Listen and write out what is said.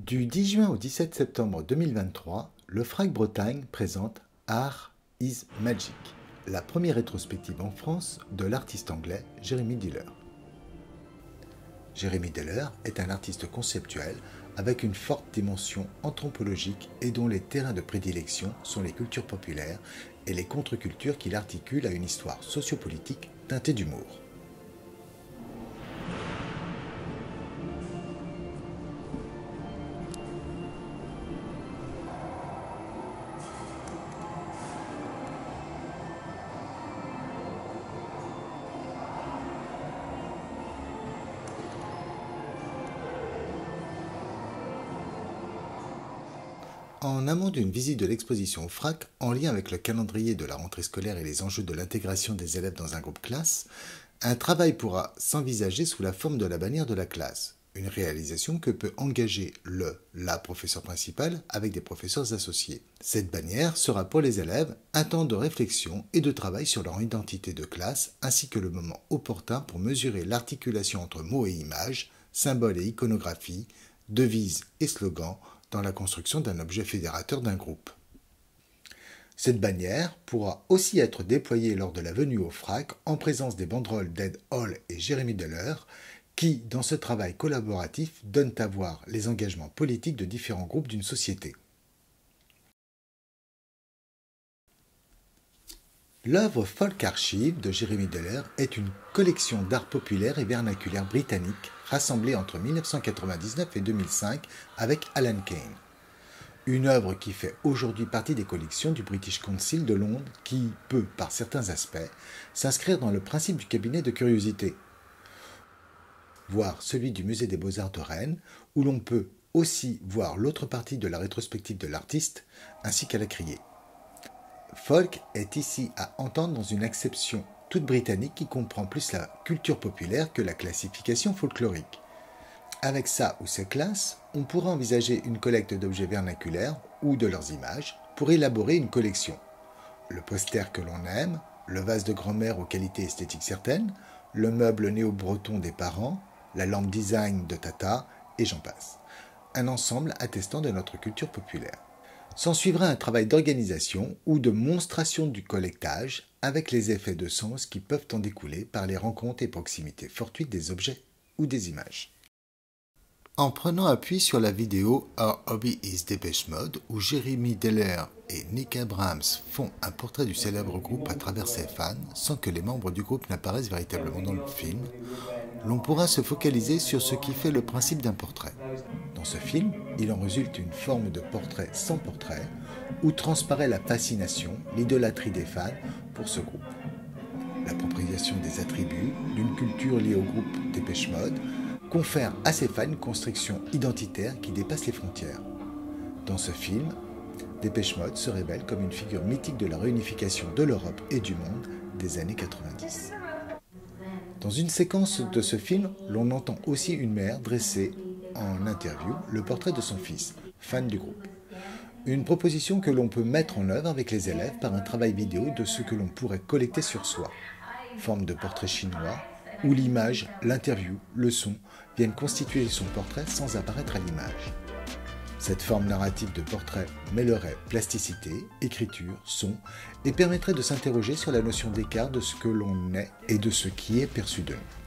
Du 10 juin au 17 septembre 2023, le FRAC Bretagne présente Art is Magic, la première rétrospective en France de l'artiste anglais Jeremy Deller. Jeremy Deller est un artiste conceptuel avec une forte dimension anthropologique et dont les terrains de prédilection sont les cultures populaires et les contre-cultures qu'il articule à une histoire sociopolitique teintée d'humour. En amont d'une visite de l'exposition au FRAC, en lien avec le calendrier de la rentrée scolaire et les enjeux de l'intégration des élèves dans un groupe classe, un travail pourra s'envisager sous la forme de la bannière de la classe, une réalisation que peut engager la professeur principale avec des professeurs associés. Cette bannière sera pour les élèves un temps de réflexion et de travail sur leur identité de classe, ainsi que le moment opportun pour mesurer l'articulation entre mots et images, symboles et iconographie, devises et slogans, dans la construction d'un objet fédérateur d'un groupe. Cette bannière pourra aussi être déployée lors de la venue au FRAC en présence des banderoles d'Ed Hall et Jeremy Deller qui, dans ce travail collaboratif, donnent à voir les engagements politiques de différents groupes d'une société. L'œuvre Folk Archive de Jeremy Deller est une collection d'art populaire et vernaculaire britannique rassemblée entre 1999 et 2005 avec Alan Kane. Une œuvre qui fait aujourd'hui partie des collections du British Council de Londres qui peut, par certains aspects, s'inscrire dans le principe du cabinet de curiosité, voire celui du Musée des Beaux-Arts de Rennes, où l'on peut aussi voir l'autre partie de la rétrospective de l'artiste, ainsi qu'à la criée. Folk est ici à entendre dans une acception toute britannique qui comprend plus la culture populaire que la classification folklorique. Avec ça ou ces classes, on pourra envisager une collecte d'objets vernaculaires ou de leurs images pour élaborer une collection. Le poster que l'on aime, le vase de grand-mère aux qualités esthétiques certaines, le meuble néo-breton des parents, la lampe design de Tata, et j'en passe. Un ensemble attestant de notre culture populaire. S'en suivra un travail d'organisation ou de monstration du collectage avec les effets de sens qui peuvent en découler par les rencontres et proximités fortuites des objets ou des images. En prenant appui sur la vidéo Our Hobby is Depeche Mode où Jeremy Deller et Nick Abrahams font un portrait du célèbre groupe à travers ses fans sans que les membres du groupe n'apparaissent véritablement dans le film, l'on pourra se focaliser sur ce qui fait le principe d'un portrait. Dans ce film, il en résulte une forme de portrait sans portrait, où transparaît la fascination, l'idolâtrie des fans pour ce groupe. L'appropriation des attributs d'une culture liée au groupe Depeche Mode confère à ces fans une construction identitaire qui dépasse les frontières. Dans ce film, Depeche Mode se révèle comme une figure mythique de la réunification de l'Europe et du monde des années 90. Dans une séquence de ce film, l'on entend aussi une mère dresser en interview le portrait de son fils, fan du groupe. Une proposition que l'on peut mettre en œuvre avec les élèves par un travail vidéo de ce que l'on pourrait collecter sur soi, forme de portrait chinois, où l'image, l'interview, le son viennent constituer son portrait sans apparaître à l'image. Cette forme narrative de portrait mêlerait plasticité, écriture, son et permettrait de s'interroger sur la notion d'écart de ce que l'on est et de ce qui est perçu de nous.